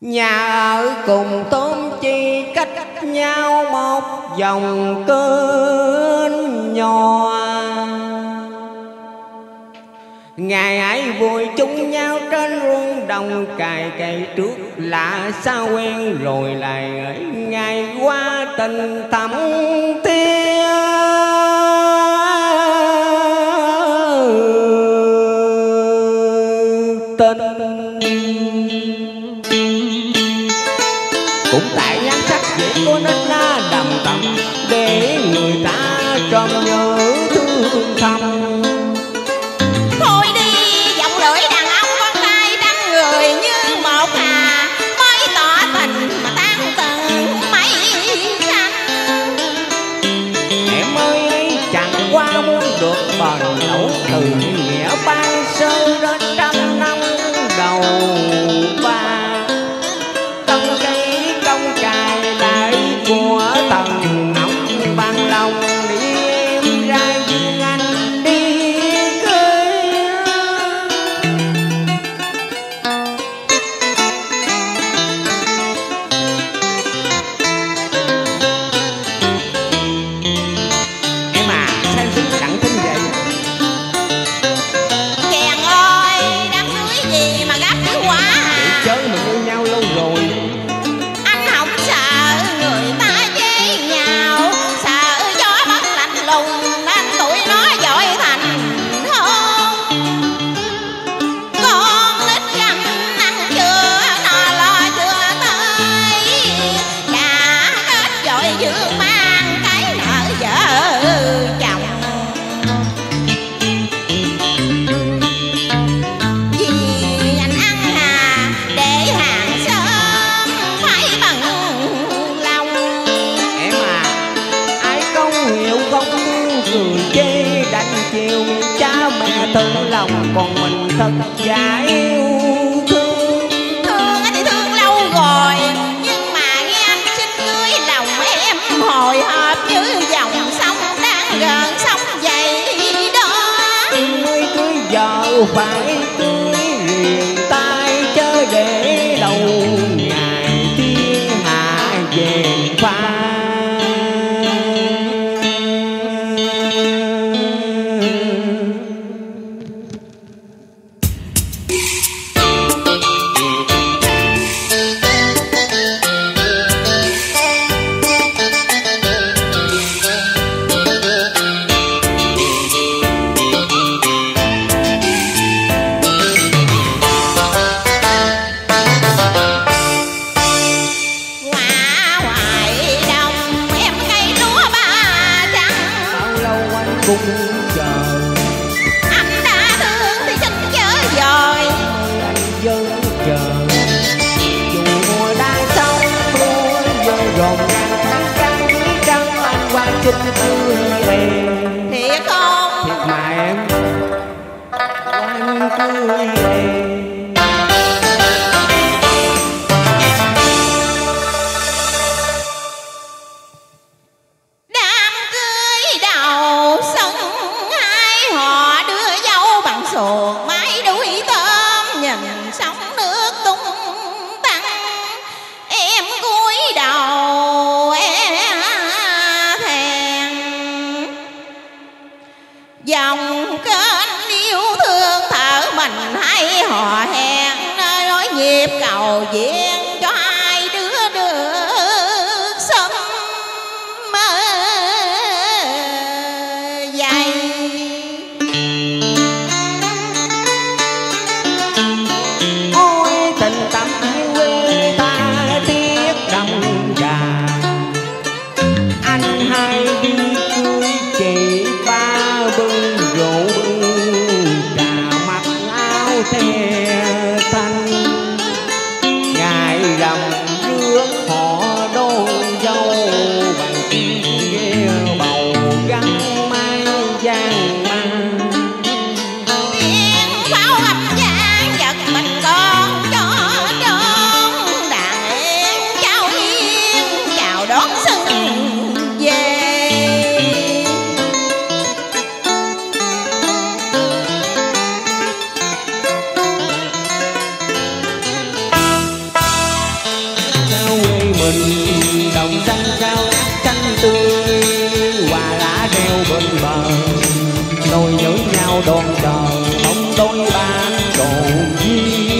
Nhà ở cùng tôm chi cách nhau một dòng kênh nhỏ. Ngày ấy vui chung nhau trên ruộng đồng cày cây trước lạ sao quen rồi lại ngày qua tình thắm thiết tình. Cũng tại nhan sắc dễ có nết na đầm đầm để người ta tròn nhớ thương thầm. Thôi đi giọng lưỡi đàn ông con trai đắm người như một hà, mới tỏ tình mà tan từng mấy xanh. Em ơi ấy chẳng qua muốn được bền lâu từ nghĩa ban sơ đến trăm năm đầu ba. Công cây công cài lại của tầng nóng bằng lòng đi em ra duyên anh đi cưới. Em à sao em xứng đặng thinh vậy? Chàng ơi đám cưới gì mà gấp dữ quá à? Chớ mình yêu nhau lâu rồi. Anh không sợ người ta chế nhạo, sợ gió bất lạnh lùng nên tụi nó dội thành hôn. Con nít găm ăn chưa no lo chưa tới, đã kết dội dương mang cái nợ vợ chồng. Vì anh ăn hà để hàng sớm phải bằng lòng. Em à ai không hiểu không thương cười chê đành chiều cha mẹ thương lòng còn mình thật giả yêu thương. Thương thì thương lâu rồi, nhưng mà nghe anh xin cưới lòng em hồi hộp như dòng sông đang gần sông vậy đó. Em ơi cưới vợ phải cưới riêng tay chớ để lâu ngày thiên hạ về pha. Quả hoài đông em cây lúa ba trắng, Bao lâu anh cũng chờ anh đã thương thì xin chớ dời. anh vẫn chờ. Dù mùa đang xong mưa giờ rộn ngàn tháng trăng dưới trăng anh qua chinh tươi em. Thiệt không? Thiệt mà em anh tươi em. Đám cưới đầu sân hai họ đưa dâu bằng xuồng mái đuôi tôm, nhìn sóng nước tung tăng. Em cúi đầu em thèm mình đồng xanh sao ngát xanh tươi, hoa lá reo bên bờ đôi nhớ nhau đón chờ mong đôi ban trộn duyên.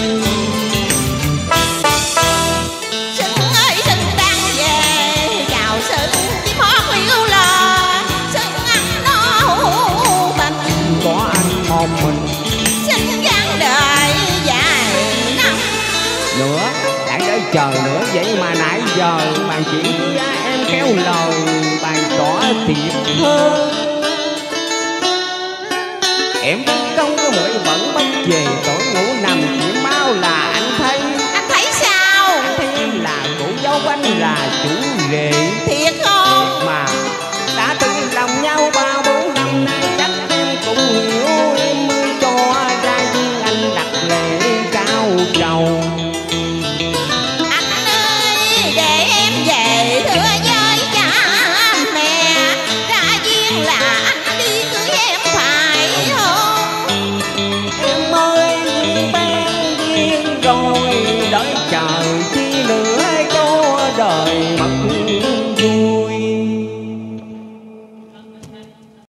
Xuân ơi xuân đang về chào xuân chim hót liễu lo, xuân ăn no hữu tình Có anh một mình xin gắn đời dài năm nữa, đã đợi chờ nữa vậy mà nãy giờ bàn chuyện cưới em kéo lời bàn tỏ thiệt hơn. Em không có mỗi vẫn mất về tối ngủ nằm chỉ mau là anh thấy sao anh thấy em là cô dâu anh là chủ rể.